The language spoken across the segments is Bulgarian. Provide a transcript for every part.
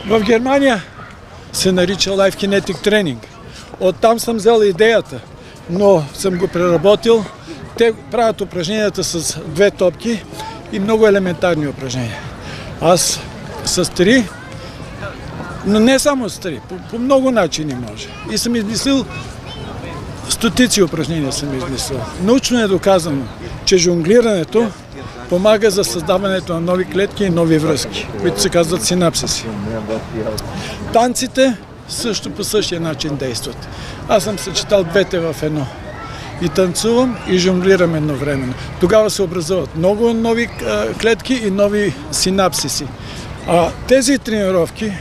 В Германия се нарича Life Kinetic Training. Оттам съм взел идеята, но съм го преработил. Те правят упражненията с 2 топки и много елементарни упражнения. Аз с 3, но не само с 3, по много начини може. И съм измислил стотици упражнения съм измислил. Научно е доказано, че жонглирането помага за създаването на нови клетки и нови връзки, които се казват синапсиси. Танците също по същия начин действат. Аз съм съчетал двете в едно. И танцувам, и жонглирам едновременно. Тогава се образуват много нови клетки и синапсиси. Тези тренировки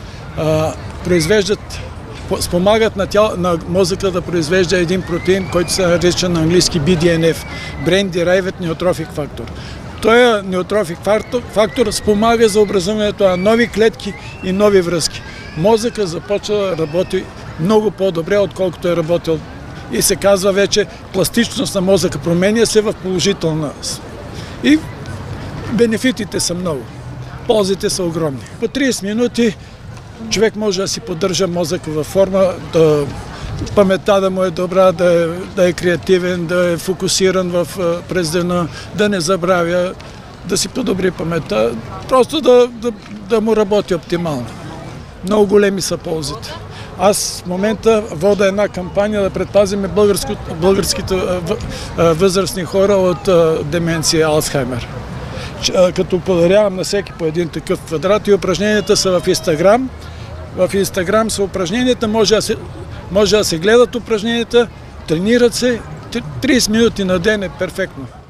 спомагат на мозъка да произвежда един протеин, който се нарича на английски BDNF – Brain Derived Neurotrophic Factor. Той неутрофик фактор спомага за образуването на нови клетки и нови връзки. Мозъка започва да работи много по-добре, отколкото е работил. И се казва вече пластичност на мозъка, променя се в положителна. И бенефитите са много. Ползите са огромни. По 30 минути човек може да си поддържа мозъка във форма, паметта да му е добра, да е креативен, да е фокусиран през деня, да не забравя, да си подобри паметта, просто да му работи оптимално. Много големи са ползите. Аз в момента вода една кампания да предпазим българските възрастни хора от деменция Алцхаймер. Като подарявам на всеки по един такъв квадрат и упражненията са в Инстаграм. В Инстаграм са упражненията, може да се гледат упражненията, тренират се, 30 минути на ден е перфектно.